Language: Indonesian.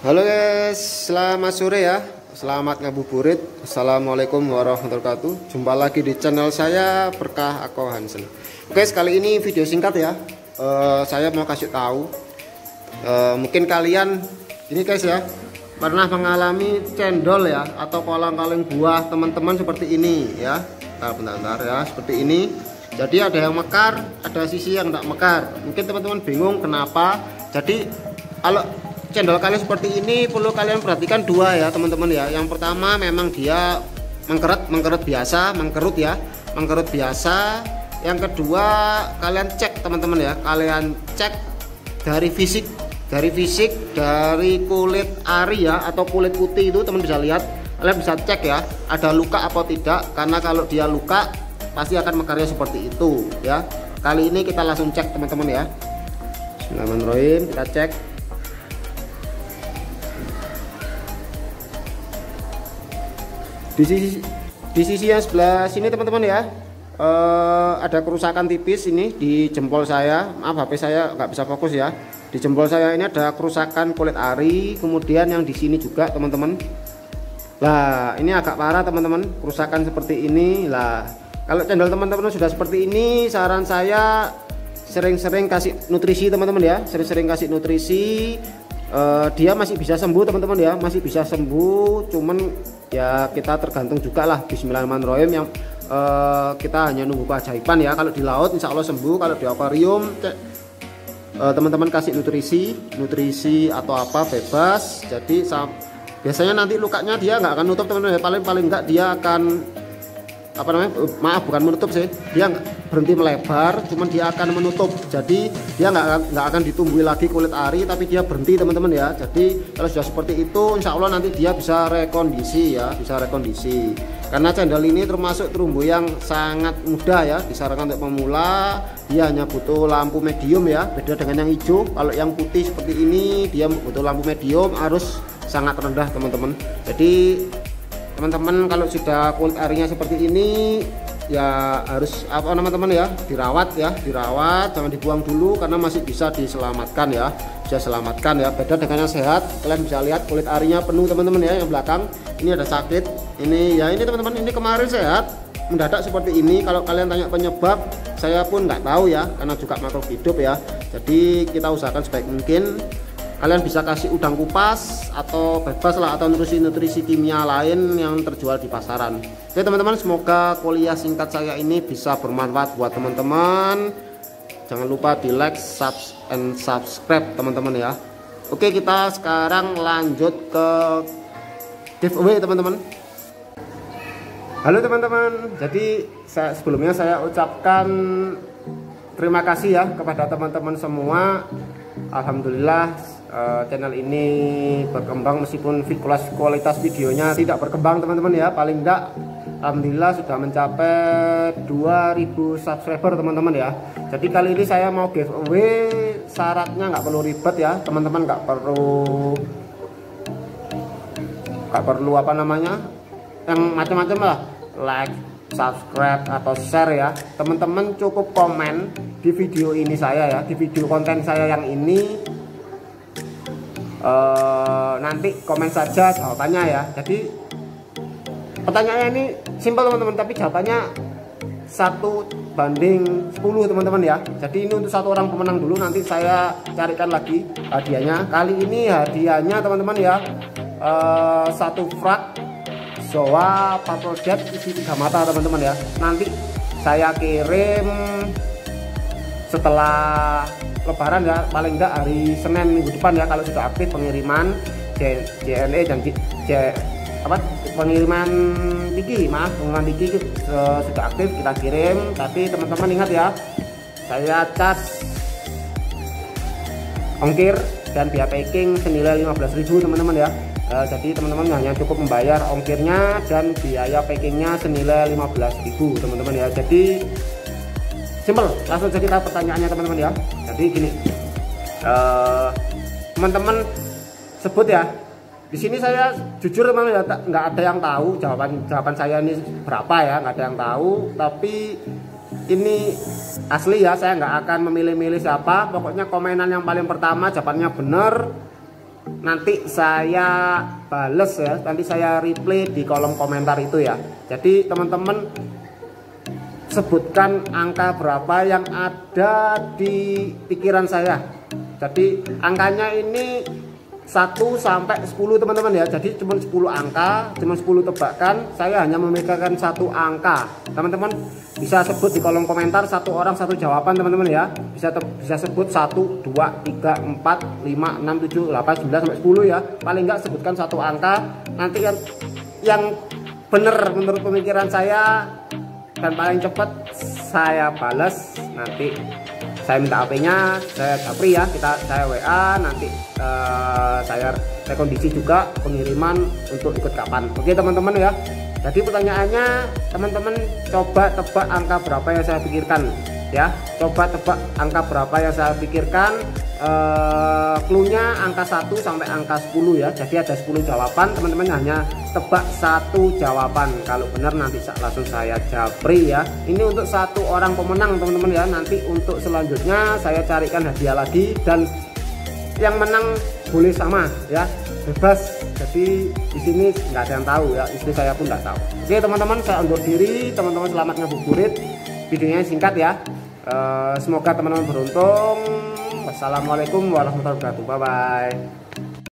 Halo guys, selamat sore ya. Selamat ngabuburit. Assalamualaikum warahmatullahi wabarakatuh. Jumpa lagi di channel saya Berkah Ako Hansen. Oke, kali ini video singkat ya. Saya mau kasih tahu. Mungkin kalian ini guys ya pernah mengalami cendol ya atau kolang-kaling buah teman-teman seperti ini ya. Bentar ya, seperti ini. Jadi ada yang mekar, ada sisi yang tidak mekar. Mungkin teman-teman bingung kenapa. Jadi kalau cendol kalian seperti ini perlu kalian perhatikan dua ya teman-teman ya. Yang pertama memang dia mengkerut biasa, mengkerut biasa. Yang kedua kalian cek teman-teman ya, kalian cek dari fisik, dari kulit ari ya atau kulit putih itu teman bisa lihat, kalian bisa cek ya ada luka apa tidak, karena kalau dia luka pasti akan mekarnya seperti itu ya. Kali ini kita langsung cek teman-teman ya. Bismillahirrahmanirrahim, kita cek. Di sisi yang sebelah sini teman-teman ya, ada kerusakan tipis ini di jempol saya. Maaf, HP saya nggak bisa fokus ya. Di jempol saya ini ada kerusakan kulit ari. Kemudian yang di sini juga teman-teman. Lah ini agak parah teman-teman, kerusakan seperti ini. Lah kalau cendol teman-teman sudah seperti ini, saran saya sering-sering kasih nutrisi teman-teman ya, sering-sering kasih nutrisi. Dia masih bisa sembuh teman-teman ya, masih bisa sembuh, cuman ya kita tergantung juga lah. Bismillahirrahmanirrahim, yang kita hanya nunggu keajaiban ya. Kalau di laut insya Allah sembuh, kalau di akuarium teman-teman kasih nutrisi atau apa bebas. Jadi biasanya nanti lukanya dia nggak akan nutup teman-teman ya, paling enggak dia akan bukan menutup sih, dia berhenti melebar, cuman dia akan menutup. Jadi dia nggak akan ditumbuhi lagi kulit ari, tapi dia berhenti teman-teman ya. Jadi kalau sudah seperti itu insya Allah nanti dia bisa rekondisi ya, karena cendol ini termasuk terumbu yang sangat mudah ya, disarankan untuk pemula. Dia hanya butuh lampu medium ya, beda dengan yang hijau. Kalau yang putih seperti ini dia butuh lampu medium, arus sangat rendah teman-teman. Jadi teman-teman kalau sudah kulit arinya seperti ini ya harus teman-teman ya, dirawat, jangan dibuang dulu karena masih bisa diselamatkan ya, beda dengan yang sehat. Kalian bisa lihat kulit arinya penuh teman-teman ya, yang belakang ini ada sakit, ini teman-teman, ini kemarin sehat, mendadak seperti ini. Kalau kalian tanya penyebab, saya pun nggak tahu ya, karena juga makhluk hidup ya. Jadi kita usahakan sebaik mungkin. Kalian bisa kasih udang kupas atau bebas lah, atau nutrisi kimia lain yang terjual di pasaran. Oke teman-teman, semoga kuliah singkat saya ini bisa bermanfaat buat teman-teman. Jangan lupa di like, subscribe teman-teman ya. Oke, kita sekarang lanjut ke giveaway teman-teman. Halo teman-teman, jadi sebelumnya saya ucapkan terima kasih ya kepada teman-teman semua. Alhamdulillah channel ini berkembang, meskipun kualitas videonya tidak berkembang teman-teman ya. Paling enggak alhamdulillah sudah mencapai 2000 subscriber teman-teman ya. Jadi kali ini saya mau giveaway, syaratnya nggak perlu ribet ya teman-teman, nggak perlu yang macam-macam lah, like, subscribe atau share ya. Teman-teman cukup komen di video ini saya ya, di video konten saya yang ini. Nanti komen saja jawabannya ya. Jadi pertanyaannya ini simpel teman-teman, tapi jawabannya 1:10 teman-teman ya. Jadi ini untuk satu orang pemenang dulu, nanti saya carikan lagi hadiahnya. Kali ini hadiahnya teman-teman ya, satu frak Zoa Patrol Jet isi 3 mata teman-teman ya. Nanti saya kirim setelah Lebaran ya, paling enggak hari Senin minggu depan ya, kalau sudah aktif pengiriman JNE dan pengiriman Tiki sudah aktif, kita kirim. Tapi teman-teman ingat ya, saya cas ongkir dan biaya packing senilai 15.000 teman-teman ya. Jadi teman-teman hanya cukup membayar ongkirnya dan biaya packingnya senilai 15.000 teman-teman ya. Jadi simpel, langsung saja kita pertanyaannya teman-teman ya. Jadi gini, teman-teman sebut ya. Di sini saya jujur teman-teman ya, nggak ada yang tahu jawaban saya ini berapa ya, nggak ada yang tahu. Tapi ini asli ya, saya nggak akan memilih-milih siapa. Pokoknya komenan yang paling pertama jawabannya benar, nanti saya bales ya, nanti saya reply di kolom komentar itu ya. Jadi teman-teman sebutkan angka berapa yang ada di pikiran saya. Jadi angkanya ini 1 sampai 10 teman-teman ya. Jadi cuma 10 angka, cuma 10 tebakan. Saya hanya memikirkan satu angka. Teman-teman bisa sebut di kolom komentar, satu orang satu jawaban teman-teman ya. Bisa sebut 1, 2, 3, 4, 5, 6, 7, 8, 9 sampai 10 ya. Paling enggak sebutkan satu angka. Nanti yang benar menurut pemikiran saya dan paling cepat saya balas. Nanti saya minta HP-nya, saya japri ya, saya WA, nanti saya kondisi juga pengiriman untuk ikut kapan. Oke teman-teman ya. Jadi pertanyaannya, teman-teman coba tebak angka berapa yang saya pikirkan ya. Coba tebak angka berapa yang saya pikirkan. Cluenya angka 1 sampai angka 10 ya. Jadi ada 10 jawaban, teman-teman hanya tebak satu jawaban. Kalau benar nanti langsung saya japri ya. Ini untuk satu orang pemenang teman-teman ya. Nanti untuk selanjutnya saya carikan hadiah lagi, dan yang menang boleh sama ya, bebas. Jadi di sini nggak ada yang tahu ya, istri saya pun nggak tahu. Oke teman-teman, saya undur diri. Teman-teman selamat ngabuburit. Videonya singkat ya. Semoga teman-teman beruntung. Wassalamualaikum warahmatullahi wabarakatuh. Bye bye.